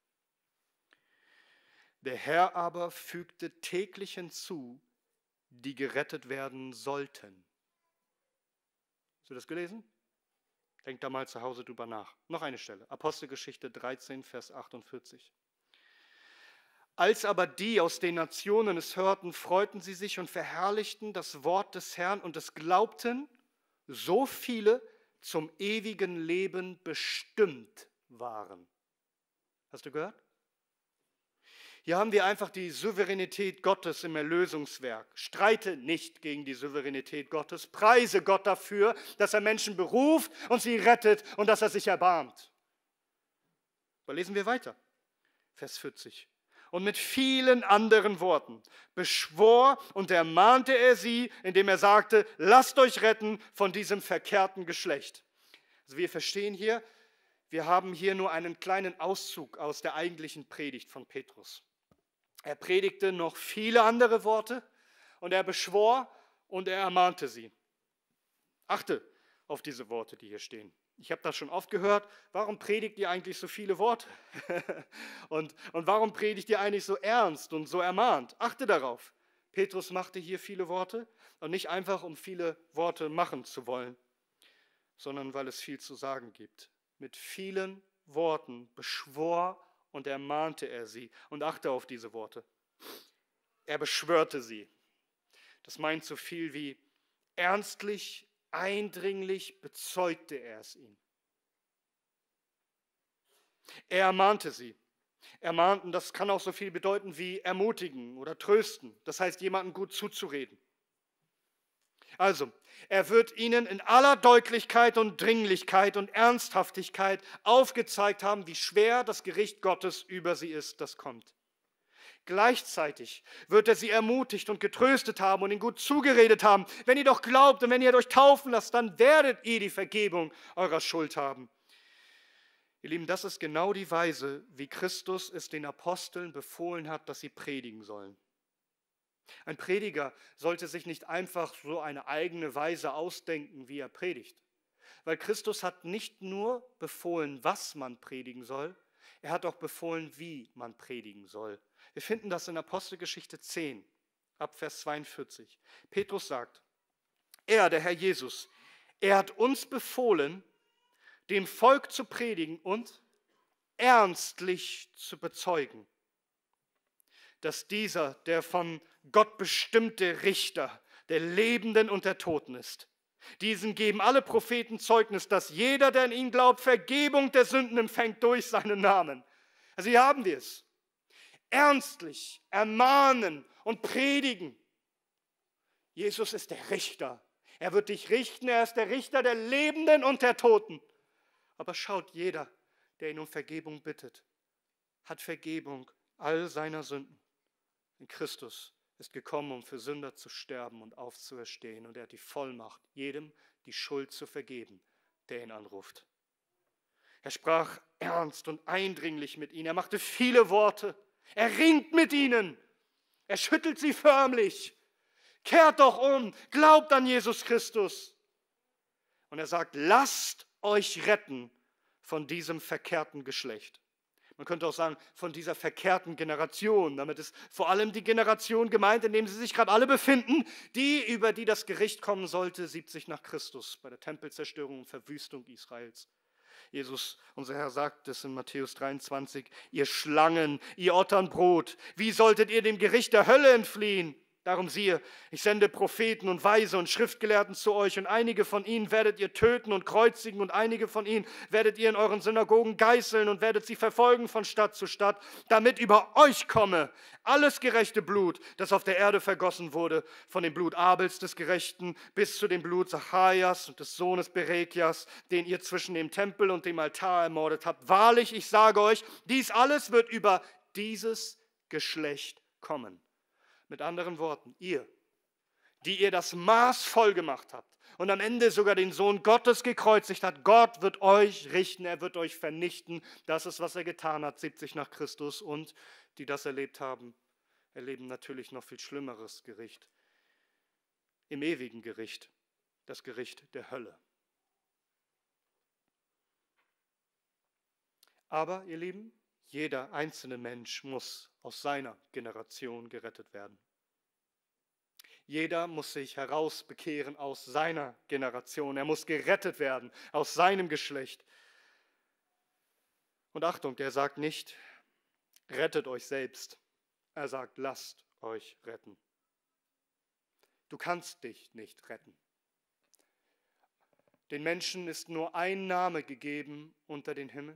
Der Herr aber fügte täglich hinzu, die gerettet werden sollten. Hast du das gelesen? Denk da mal zu Hause drüber nach. Noch eine Stelle, Apostelgeschichte 13, Vers 48. Als aber die aus den Nationen es hörten, freuten sie sich und verherrlichten das Wort des Herrn und es glaubten, so viele zum ewigen Leben bestimmt waren. Hast du gehört? Hier haben wir einfach die Souveränität Gottes im Erlösungswerk. Streite nicht gegen die Souveränität Gottes. Preise Gott dafür, dass er Menschen beruft und sie rettet und dass er sich erbarmt. Aber lesen wir weiter. Vers 40. Und mit vielen anderen Worten beschwor und ermahnte er sie, indem er sagte, lasst euch retten von diesem verkehrten Geschlecht. Also wir verstehen hier, wir haben hier nur einen kleinen Auszug aus der eigentlichen Predigt von Petrus. Er predigte noch viele andere Worte und er beschwor und er ermahnte sie. Achte auf diese Worte, die hier stehen. Ich habe das schon oft gehört, warum predigt ihr eigentlich so viele Worte? und warum predigt ihr eigentlich so ernst und so ermahnt? Achte darauf. Petrus machte hier viele Worte und nicht einfach, um viele Worte machen zu wollen, sondern weil es viel zu sagen gibt. Mit vielen Worten beschwor und ermahnte er sie. Und achte auf diese Worte. Er beschwörte sie. Das meint so viel wie ernstlich, eindringlich bezeugte er es ihnen. Er ermahnte sie. Ermahnten, das kann auch so viel bedeuten wie ermutigen oder trösten. Das heißt, jemandem gut zuzureden. Also, er wird ihnen in aller Deutlichkeit und Dringlichkeit und Ernsthaftigkeit aufgezeigt haben, wie schwer das Gericht Gottes über sie ist, das kommt. Gleichzeitig wird er sie ermutigt und getröstet haben und ihnen gut zugeredet haben. Wenn ihr doch glaubt und wenn ihr euch taufen lasst, dann werdet ihr die Vergebung eurer Schuld haben. Ihr Lieben, das ist genau die Weise, wie Christus es den Aposteln befohlen hat, dass sie predigen sollen. Ein Prediger sollte sich nicht einfach so eine eigene Weise ausdenken, wie er predigt. Weil Christus hat nicht nur befohlen, was man predigen soll, er hat auch befohlen, wie man predigen soll. Wir finden das in Apostelgeschichte 10, ab Vers 42. Petrus sagt, der Herr Jesus, er hat uns befohlen, dem Volk zu predigen und ernstlich zu bezeugen, dass dieser, der von Gott bestimmte Richter der Lebenden und der Toten ist. Diesen geben alle Propheten Zeugnis, dass jeder, der an ihn glaubt, Vergebung der Sünden empfängt durch seinen Namen. Also hier haben wir es. Ernstlich ermahnen und predigen. Jesus ist der Richter. Er wird dich richten, er ist der Richter der Lebenden und der Toten. Aber schaut, jeder, der ihn um Vergebung bittet, hat Vergebung all seiner Sünden. Denn Christus ist gekommen, um für Sünder zu sterben und aufzuerstehen. Und er hat die Vollmacht, jedem die Schuld zu vergeben, der ihn anruft. Er sprach ernst und eindringlich mit ihnen. Er machte viele Worte. Er ringt mit ihnen. Er schüttelt sie förmlich. Kehrt doch um, glaubt an Jesus Christus. Und er sagt, lasst euch retten von diesem verkehrten Geschlecht. Man könnte auch sagen, von dieser verkehrten Generation. Damit ist vor allem die Generation gemeint, in der sie sich gerade alle befinden, über die das Gericht kommen sollte, 70 nach Christus, bei der Tempelzerstörung und Verwüstung Israels. Jesus, unser Herr, sagt es in Matthäus 23, ihr Schlangen, ihr Otternbrot, wie solltet ihr dem Gericht der Hölle entfliehen? Darum siehe, ich sende Propheten und Weise und Schriftgelehrten zu euch und einige von ihnen werdet ihr töten und kreuzigen und einige von ihnen werdet ihr in euren Synagogen geißeln und werdet sie verfolgen von Stadt zu Stadt, damit über euch komme alles gerechte Blut, das auf der Erde vergossen wurde, von dem Blut Abels des Gerechten bis zu dem Blut Zacharias und des Sohnes Berekias, den ihr zwischen dem Tempel und dem Altar ermordet habt. Wahrlich, ich sage euch, dies alles wird über dieses Geschlecht kommen. Mit anderen Worten, ihr, die ihr das Maß voll gemacht habt und am Ende sogar den Sohn Gottes gekreuzigt hat, Gott wird euch richten, er wird euch vernichten. Das ist, was er getan hat, 70 nach Christus. Und die das erlebt haben, erleben natürlich noch viel schlimmeres Gericht. Im ewigen Gericht, das Gericht der Hölle. Aber, ihr Lieben, jeder einzelne Mensch muss aus seiner Generation gerettet werden. Jeder muss sich herausbekehren aus seiner Generation. Er muss gerettet werden aus seinem Geschlecht. Und Achtung, er sagt nicht, rettet euch selbst. Er sagt, lasst euch retten. Du kannst dich nicht retten. Den Menschen ist nur ein Name gegeben unter den Himmel.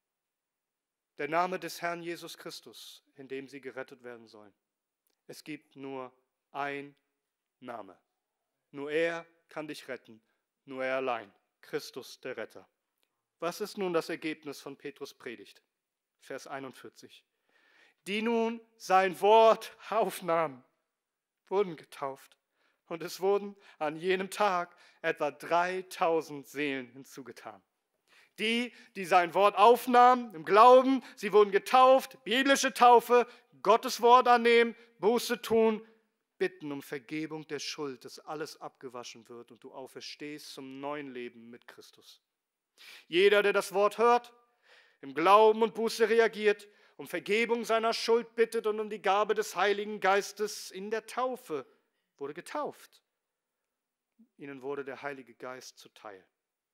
Der Name des Herrn Jesus Christus, in dem sie gerettet werden sollen. Es gibt nur ein Name. Nur er kann dich retten. Nur er allein. Christus der Retter. Was ist nun das Ergebnis von Petrus' Predigt? Vers 41. Die nun sein Wort aufnahmen, wurden getauft. Und es wurden an jenem Tag etwa 3000 Seelen hinzugetan. Die sein Wort aufnahmen, im Glauben, sie wurden getauft, biblische Taufe, Gottes Wort annehmen, Buße tun, bitten um Vergebung der Schuld, dass alles abgewaschen wird und du auferstehst zum neuen Leben mit Christus. Jeder, der das Wort hört, im Glauben und Buße reagiert, um Vergebung seiner Schuld bittet und um die Gabe des Heiligen Geistes in der Taufe, wurde getauft. Ihnen wurde der Heilige Geist zuteil.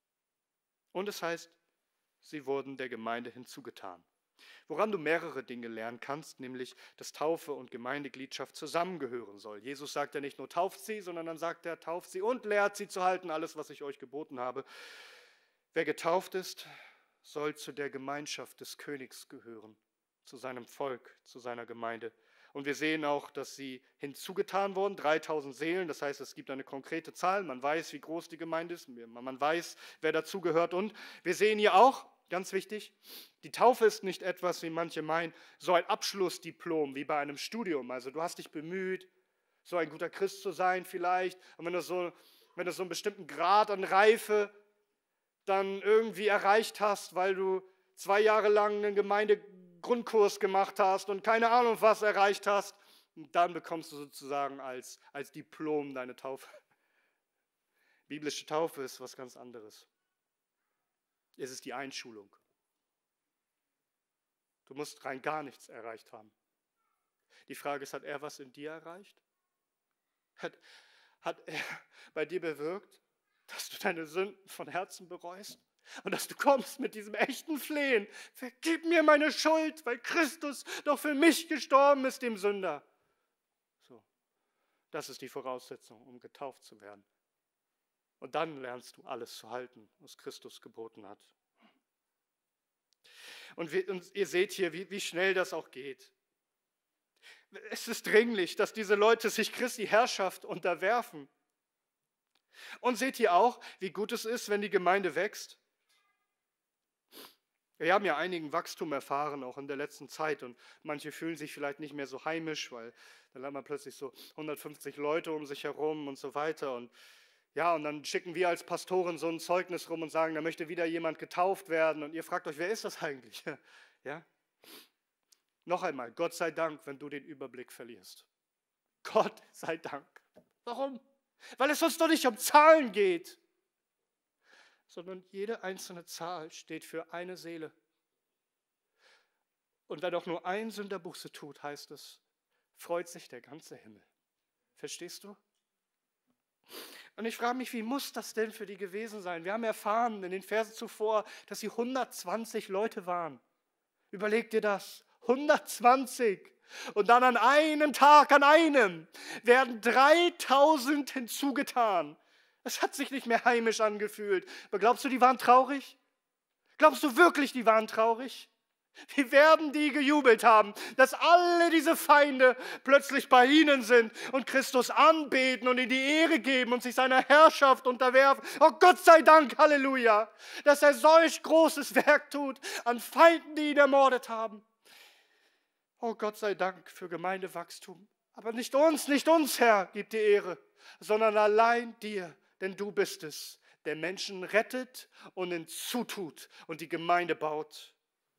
Und es heißt, sie wurden der Gemeinde hinzugetan. Woran du mehrere Dinge lernen kannst, nämlich, dass Taufe und Gemeindegliedschaft zusammengehören soll. Jesus sagt ja nicht nur, tauft sie, sondern dann sagt er, tauft sie und lehrt sie zu halten, alles, was ich euch geboten habe. Wer getauft ist, soll zu der Gemeinschaft des Königs gehören, zu seinem Volk, zu seiner Gemeinde. Und wir sehen auch, dass sie hinzugetan wurden, 3000 Seelen, das heißt, es gibt eine konkrete Zahl, man weiß, wie groß die Gemeinde ist, man weiß, wer dazugehört. Und wir sehen hier auch, ganz wichtig, die Taufe ist nicht etwas, wie manche meinen, so ein Abschlussdiplom wie bei einem Studium. Also du hast dich bemüht, so ein guter Christ zu sein vielleicht. Und wenn du so einen bestimmten Grad an Reife dann irgendwie erreicht hast, weil du 2 Jahre lang einen Gemeindegrundkurs gemacht hast und keine Ahnung was erreicht hast, dann bekommst du sozusagen als Diplom deine Taufe. Biblische Taufe ist was ganz anderes. Es ist die Einschulung. Du musst rein gar nichts erreicht haben. Die Frage ist, hat er was in dir erreicht? Hat er bei dir bewirkt, dass du deine Sünden von Herzen bereust? Und dass du kommst mit diesem echten Flehen, vergib mir meine Schuld, weil Christus doch für mich gestorben ist, dem Sünder. So, das ist die Voraussetzung, um getauft zu werden. Und dann lernst du alles zu halten, was Christus geboten hat. Und ihr seht hier, wie schnell das auch geht. Es ist dringlich, dass diese Leute sich Christi Herrschaft unterwerfen. Und seht ihr auch, wie gut es ist, wenn die Gemeinde wächst? Wir haben ja einigen Wachstum erfahren, auch in der letzten Zeit. Und manche fühlen sich vielleicht nicht mehr so heimisch, weil dann hat man plötzlich so 150 Leute um sich herum und so weiter. Und ja, und dann schicken wir als Pastoren so ein Zeugnis rum und sagen, da möchte wieder jemand getauft werden. Und ihr fragt euch, wer ist das eigentlich? Ja? Noch einmal, Gott sei Dank, wenn du den Überblick verlierst. Gott sei Dank. Warum? Weil es uns doch nicht um Zahlen geht, sondern jede einzelne Zahl steht für eine Seele. Und wenn auch nur ein Sünder Buße tut, heißt es, freut sich der ganze Himmel. Verstehst du? Und ich frage mich, wie muss das denn für die gewesen sein? Wir haben erfahren in den Versen zuvor, dass sie 120 Leute waren. Überleg dir das, 120. Und dann an einem Tag, an einem, werden 3000 hinzugetan. Es hat sich nicht mehr heimisch angefühlt. Aber glaubst du, die waren traurig? Glaubst du wirklich, die waren traurig? Wie werden die gejubelt haben, dass alle diese Feinde plötzlich bei ihnen sind und Christus anbeten und ihm die Ehre geben und sich seiner Herrschaft unterwerfen. Oh Gott sei Dank, Halleluja, dass er solch großes Werk tut an Feinden, die ihn ermordet haben. Oh Gott sei Dank für Gemeindewachstum. Aber nicht uns, Herr, gibt die Ehre, sondern allein dir, denn du bist es, der Menschen rettet und hinzutut und die Gemeinde baut.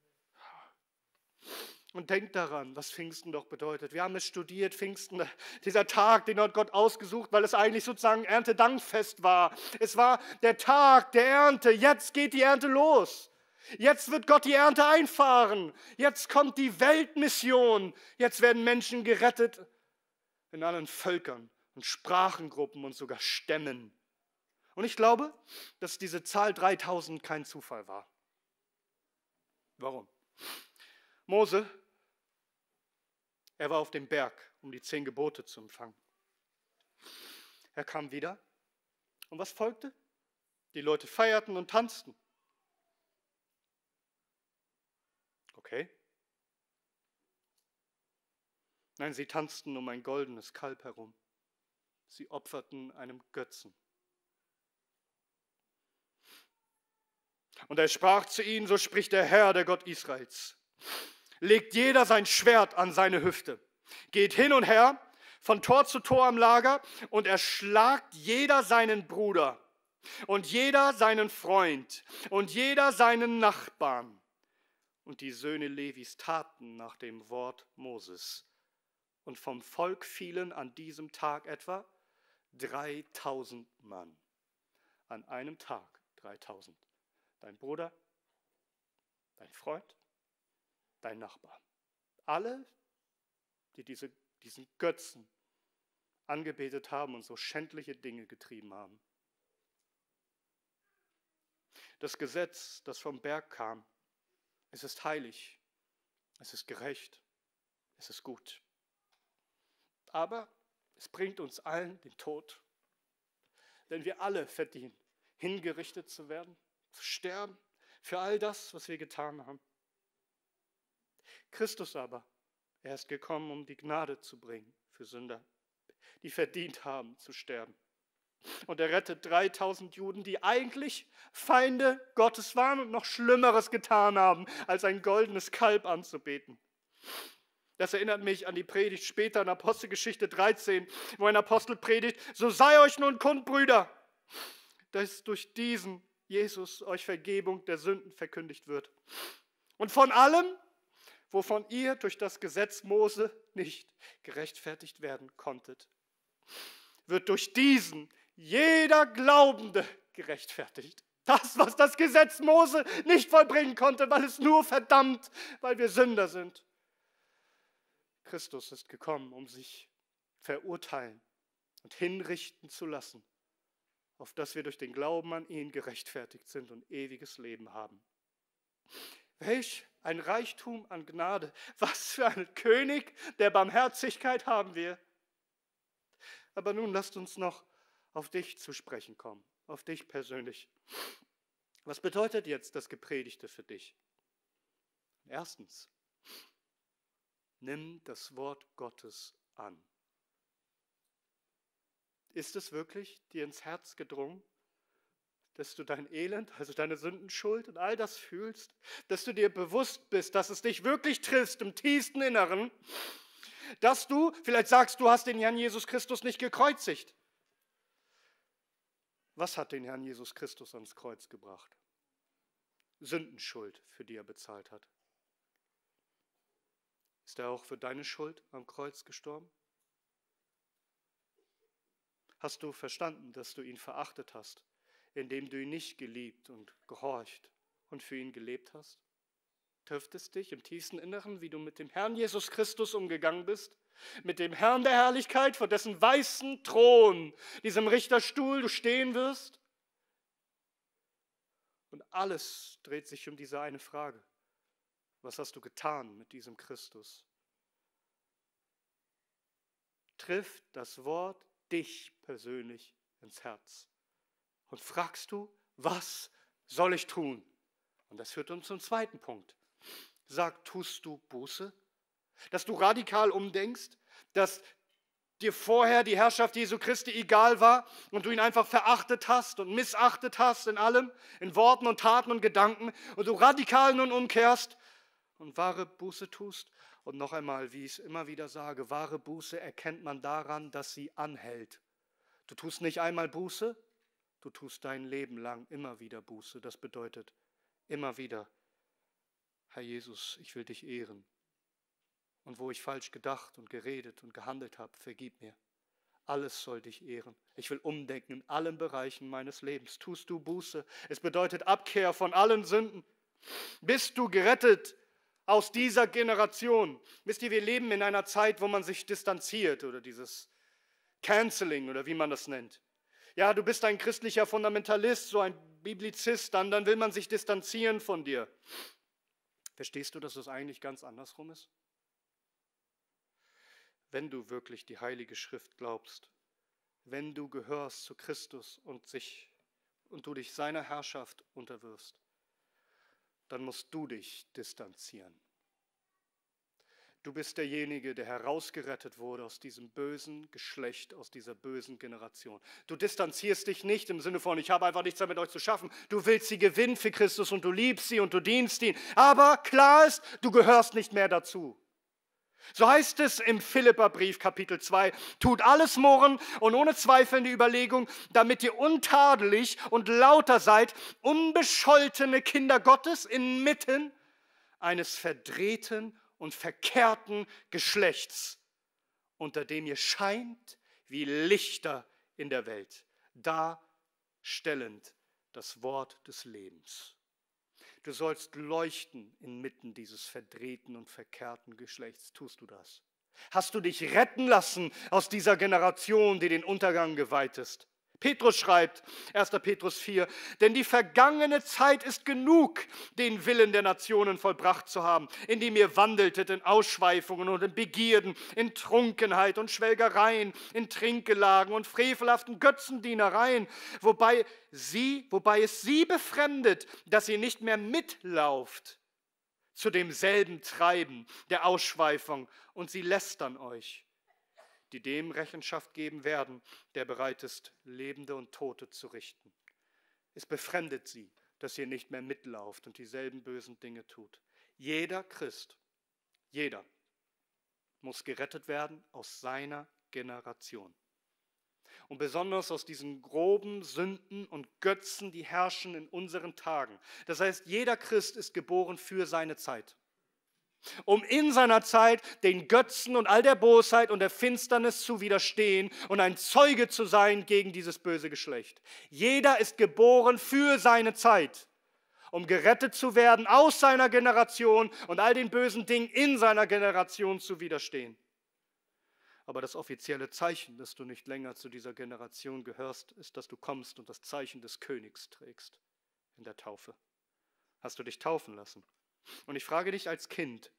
Und denkt daran, was Pfingsten doch bedeutet. Wir haben es studiert, Pfingsten, dieser Tag, den hat Gott ausgesucht, weil es eigentlich sozusagen Erntedankfest war. Es war der Tag der Ernte, jetzt geht die Ernte los. Jetzt wird Gott die Ernte einfahren. Jetzt kommt die Weltmission. Jetzt werden Menschen gerettet in allen Völkern und Sprachengruppen und sogar Stämmen. Und ich glaube, dass diese Zahl 3000 kein Zufall war. Warum? Mose, er war auf dem Berg, um die 10 Gebote zu empfangen. Er kam wieder. Und was folgte? Die Leute feierten und tanzten. Okay. Nein, sie tanzten um ein goldenes Kalb herum. Sie opferten einem Götzen. Und er sprach zu ihnen, so spricht der Herr, der Gott Israels. Legt jeder sein Schwert an seine Hüfte, geht hin und her, von Tor zu Tor am Lager und erschlagt jeder seinen Bruder und jeder seinen Freund und jeder seinen Nachbarn. Und die Söhne Levis taten nach dem Wort Moses. Und vom Volk fielen an diesem Tag etwa 3000 Mann. An einem Tag 3000. Dein Bruder, dein Freund, dein Nachbar. Alle, die diesen Götzen angebetet haben und so schändliche Dinge getrieben haben. Das Gesetz, das vom Berg kam, es ist heilig, es ist gerecht, es ist gut. Aber es bringt uns allen den Tod, denn wir alle verdienen, hingerichtet zu werden, zu sterben für all das, was wir getan haben. Christus aber, er ist gekommen, um die Gnade zu bringen für Sünder, die verdient haben zu sterben. Und er rettet 3000 Juden, die eigentlich Feinde Gottes waren und noch Schlimmeres getan haben, als ein goldenes Kalb anzubeten. Das erinnert mich an die Predigt später in Apostelgeschichte 13, wo ein Apostel predigt, so sei euch nun kund, Brüder, dass durch diesen Jesus euch Vergebung der Sünden verkündigt wird. Und von allem, wovon ihr durch das Gesetz Mose nicht gerechtfertigt werden konntet, wird durch diesen jeder Glaubende gerechtfertigt. Das, was das Gesetz Mose nicht vollbringen konnte, weil es nur verdammt, weil wir Sünder sind. Christus ist gekommen, um sich verurteilen und hinrichten zu lassen, auf dass wir durch den Glauben an ihn gerechtfertigt sind und ewiges Leben haben. Welch ein Reichtum an Gnade, was für einen König der Barmherzigkeit haben wir. Aber nun lasst uns noch auf dich zu sprechen kommen, auf dich persönlich. Was bedeutet jetzt das Gepredigte für dich? Erstens, nimm das Wort Gottes an. Ist es wirklich dir ins Herz gedrungen, dass du dein Elend, also deine Sündenschuld und all das fühlst, dass du dir bewusst bist, dass es dich wirklich trifft im tiefsten Inneren, dass du, vielleicht sagst du, hast den Herrn Jesus Christus nicht gekreuzigt. Was hat den Herrn Jesus Christus ans Kreuz gebracht? Sündenschuld, für die er bezahlt hat. Ist er auch für deine Schuld am Kreuz gestorben? Hast du verstanden, dass du ihn verachtet hast, indem du ihn nicht geliebt und gehorcht und für ihn gelebt hast? Trifft es dich im tiefsten Inneren, wie du mit dem Herrn Jesus Christus umgegangen bist? Mit dem Herrn der Herrlichkeit, vor dessen weißen Thron, diesem Richterstuhl du stehen wirst? Und alles dreht sich um diese eine Frage. Was hast du getan mit diesem Christus? Trifft das Wort dich persönlich ins Herz? Und fragst du, was soll ich tun? Und das führt uns zum zweiten Punkt. Sag, tust du Buße? Dass du radikal umdenkst, dass dir vorher die Herrschaft Jesu Christi egal war und du ihn einfach verachtet hast und missachtet hast in allem, in Worten und Taten und Gedanken und du radikal nun umkehrst und wahre Buße tust. Und noch einmal, wie ich es immer wieder sage, wahre Buße erkennt man daran, dass sie anhält. Du tust nicht einmal Buße, du tust dein Leben lang immer wieder Buße. Das bedeutet immer wieder, Herr Jesus, ich will dich ehren. Und wo ich falsch gedacht und geredet und gehandelt habe, vergib mir. Alles soll dich ehren. Ich will umdenken in allen Bereichen meines Lebens. Tust du Buße? Es bedeutet Abkehr von allen Sünden. Bist du gerettet aus dieser Generation? Wisst ihr, wir leben in einer Zeit, wo man sich distanziert oder dieses Canceling oder wie man das nennt. Ja, du bist ein christlicher Fundamentalist, so ein Biblizist, dann will man sich distanzieren von dir. Verstehst du, dass es eigentlich ganz andersrum ist? Wenn du wirklich die Heilige Schrift glaubst, wenn du gehörst zu Christus und du dich seiner Herrschaft unterwirfst, dann musst du dich distanzieren. Du bist derjenige, der herausgerettet wurde aus diesem bösen Geschlecht, aus dieser bösen Generation. Du distanzierst dich nicht im Sinne von, ich habe einfach nichts mehr mit euch zu schaffen. Du willst sie gewinnen für Christus und du liebst sie und du dienst ihnen. Aber klar ist, du gehörst nicht mehr dazu. So heißt es im Philipperbrief Kapitel 2, tut alles Murren und ohne zweifelnde Überlegung, damit ihr untadelig und lauter seid, unbescholtene Kinder Gottes inmitten eines verdrehten und verkehrten Geschlechts, unter dem ihr scheint wie Lichter in der Welt, darstellend das Wort des Lebens. Du sollst leuchten inmitten dieses verdrehten und verkehrten Geschlechts. Tust du das? Hast du dich retten lassen aus dieser Generation, die den Untergang geweiht ist? Petrus schreibt, 1. Petrus 4, denn die vergangene Zeit ist genug, den Willen der Nationen vollbracht zu haben, indem ihr wandeltet in Ausschweifungen und in Begierden, in Trunkenheit und Schwelgereien, in Trinkgelagen und frevelhaften Götzendienereien, wobei es sie befremdet, dass ihr nicht mehr mitlauft zu demselben Treiben der Ausschweifung und sie lästern euch, die dem Rechenschaft geben werden, der bereit ist, Lebende und Tote zu richten. Es befremdet sie, dass ihr nicht mehr mitlauft und dieselben bösen Dinge tut. Jeder Christ, jeder muss gerettet werden aus seiner Generation. Und besonders aus diesen groben Sünden und Götzen, die herrschen in unseren Tagen. Das heißt, jeder Christ ist geboren für seine Zeit, um in seiner Zeit den Götzen und all der Bosheit und der Finsternis zu widerstehen und ein Zeuge zu sein gegen dieses böse Geschlecht. Jeder ist geboren für seine Zeit, um gerettet zu werden aus seiner Generation und all den bösen Dingen in seiner Generation zu widerstehen. Aber das offizielle Zeichen, dass du nicht länger zu dieser Generation gehörst, ist, dass du kommst und das Zeichen des Königs trägst in der Taufe. Hast du dich taufen lassen? Und ich frage dich als Kind,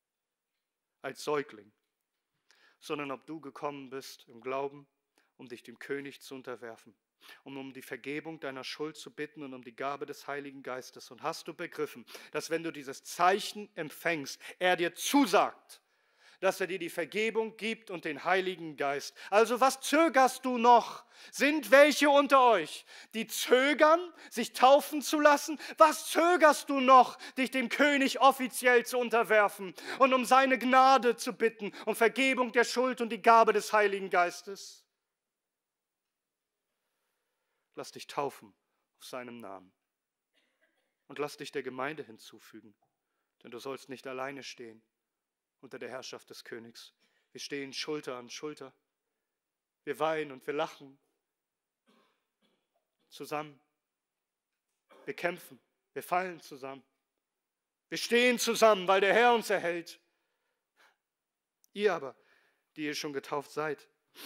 als Säugling, sondern ob du gekommen bist im Glauben, um dich dem König zu unterwerfen, um die Vergebung deiner Schuld zu bitten und um die Gabe des Heiligen Geistes. Und hast du begriffen, dass wenn du dieses Zeichen empfängst, er dir zusagt, dass er dir die Vergebung gibt und den Heiligen Geist. Also was zögerst du noch? Sind welche unter euch, die zögern, sich taufen zu lassen? Was zögerst du noch, dich dem König offiziell zu unterwerfen und um seine Gnade zu bitten, um Vergebung der Schuld und die Gabe des Heiligen Geistes? Lass dich taufen auf seinem Namen und lass dich der Gemeinde hinzufügen, denn du sollst nicht alleine stehen unter der Herrschaft des Königs. Wir stehen Schulter an Schulter. Wir weinen und wir lachen zusammen. Wir kämpfen, wir fallen zusammen. Wir stehen zusammen, weil der Herr uns erhält. Ihr aber, die ihr schon getauft seid,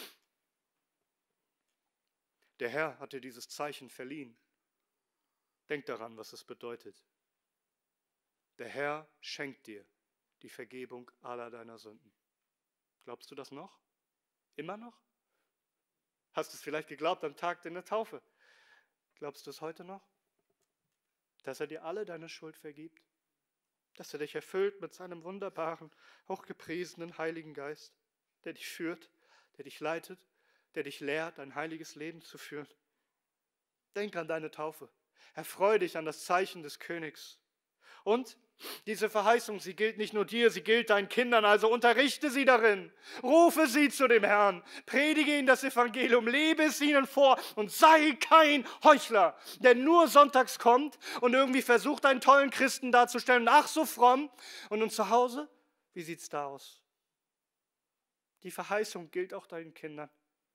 der Herr hat dir dieses Zeichen verliehen. Denk daran, was es bedeutet. Der Herr schenkt dir die Vergebung aller deiner Sünden. Glaubst du das noch? Immer noch? Hast du es vielleicht geglaubt am Tag deiner Taufe? Glaubst du es heute noch? Dass er dir alle deine Schuld vergibt? Dass er dich erfüllt mit seinem wunderbaren, hochgepriesenen Heiligen Geist, der dich führt, der dich leitet, der dich lehrt, ein heiliges Leben zu führen? Denk an deine Taufe. Erfreue dich an das Zeichen des Königs. Und Diese Verheißung, sie gilt nicht nur dir, sie gilt deinen Kindern, also unterrichte sie darin. Rufe sie zu dem Herrn, predige ihnen das Evangelium, lebe es ihnen vor und sei kein Heuchler, der nur sonntags kommt und irgendwie versucht, einen tollen Christen darzustellen, ach so fromm. Und nun zu Hause, wie sieht es da aus? Die Verheißung gilt auch deinen Kindern.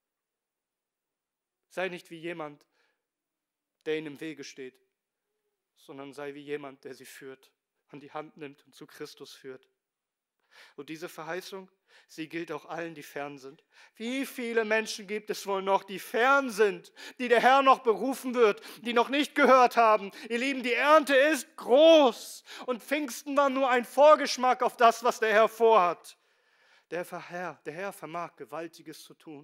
Sei nicht wie jemand, der ihnen im Wege steht, sondern sei wie jemand, der sie führt, an die Hand nimmt und zu Christus führt. Und diese Verheißung, sie gilt auch allen, die fern sind. Wie viele Menschen gibt es wohl noch, die fern sind, die der Herr noch berufen wird, die noch nicht gehört haben? Ihr Lieben, die Ernte ist groß und Pfingsten war nur ein Vorgeschmack auf das, was der Herr vorhat. Der Herr vermag Gewaltiges zu tun.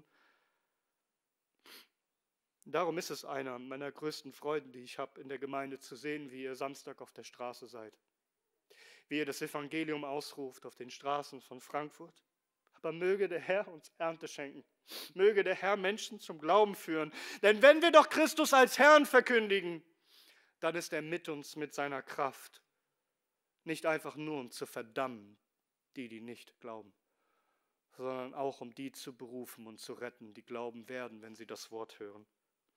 Darum ist es einer meiner größten Freuden, die ich habe, in der Gemeinde zu sehen, wie ihr Samstag auf der Straße seid. Wie ihr das Evangelium ausruft auf den Straßen von Frankfurt. Aber möge der Herr uns Ernte schenken. Möge der Herr Menschen zum Glauben führen. Denn wenn wir doch Christus als Herrn verkündigen, dann ist er mit uns mit seiner Kraft. Nicht einfach nur, um zu verdammen, die nicht glauben, sondern auch, um die zu berufen und zu retten, die glauben werden, wenn sie das Wort hören.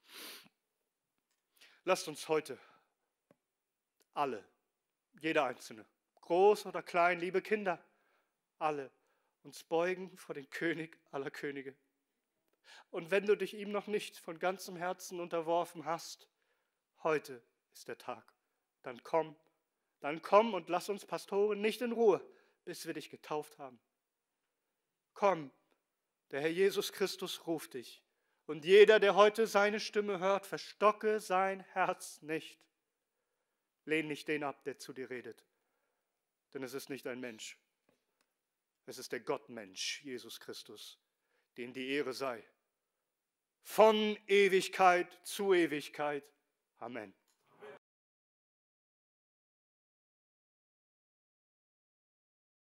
Lasst uns heute alle, jeder Einzelne, groß oder klein, liebe Kinder, alle uns beugen vor den König aller Könige. Und wenn du dich ihm noch nicht von ganzem Herzen unterworfen hast, heute ist der Tag. Dann komm und lass uns Pastoren nicht in Ruhe, bis wir dich getauft haben. Komm, der Herr Jesus Christus ruft dich. Und jeder, der heute seine Stimme hört, verstocke sein Herz nicht. Lehn nicht den ab, der zu dir redet. Denn es ist nicht ein Mensch. Es ist der Gottmensch, Jesus Christus, dem die Ehre sei. Von Ewigkeit zu Ewigkeit. Amen.